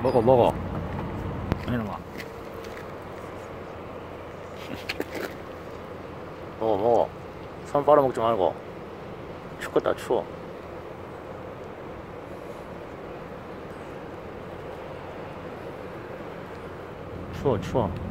먹어 먹어. 이놈아. 먹어 먹어. 손 빨아먹지 말고. 춥겠다 추워. 추워 추워.